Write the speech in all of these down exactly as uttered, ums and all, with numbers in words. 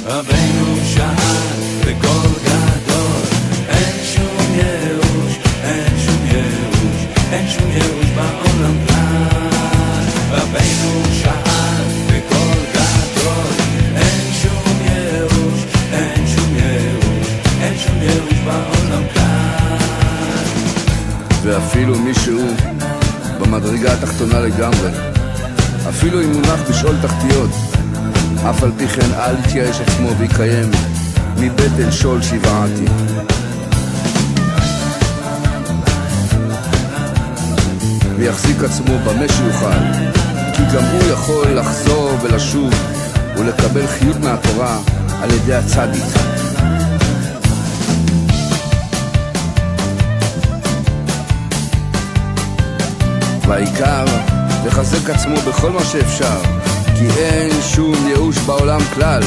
רבנו שאל בקול גדול, אין שום ייאוש, אין שום ייאוש, אין שום ייאוש בעולם כלל. רבנו שאל בקול גדול, אין שום ייאוש, אין שום ייאוש, אין שום ייאוש בעולם כלל. ואפילו מישהו במדרגה התחתונה לגמרי, אפילו אם מונח בשאול תחתיות, אף על פי כן אל יתייאש עצמו ויקיים מבטן שול שבעתי. ויחזיק עצמו במה שיוכל, כי גם הוא יכול לחזור ולשוב ולקבל חיות מהתורה על ידי הצדיק. והעיקר לחזק עצמו בכל מה שאפשר, כי אין שום ייאוש בעולם כלל.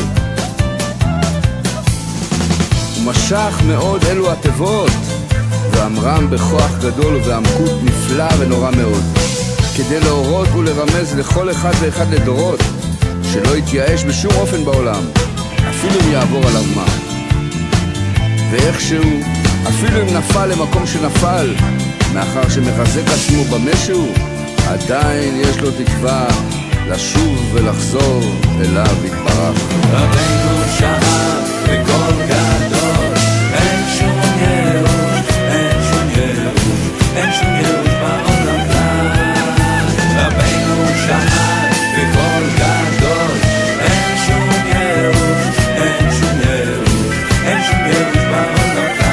ומשך מאוד אלו התיבות, ואמרם בכוח גדול ובעמקות נפלא ונורא מאוד, כדי להורות ולרמז לכל אחד ואחד לדורות, שלא יתייאש בשום אופן בעולם, אפילו אם יעבור עליו מה. ואיכשהו, אפילו אם נפל למקום שנפל, מאחר שמחזק עצמו במשהו, עדיין יש לו תקווה לשוב ולחזור אליו יתברך. רבנו שאל בקול גדול, אין שום ייאוש, אין שום ייאוש, אין שום ייאוש בעולם כלל. רבנו שאל בקול גדול, אין שום ייאוש, אין שום ייאוש, אין שום ייאוש בעולם כלל.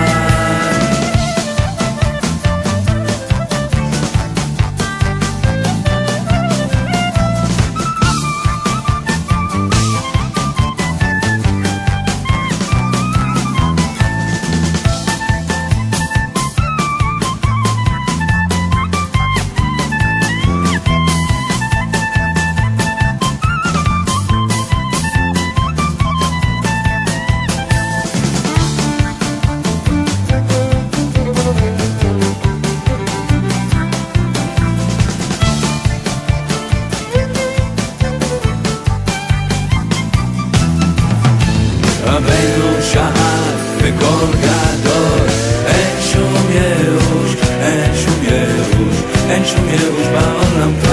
רבנו שאל בקול גדול, אין שום ייאוש, אין שום ייאוש, אין שום ייאוש בעולם.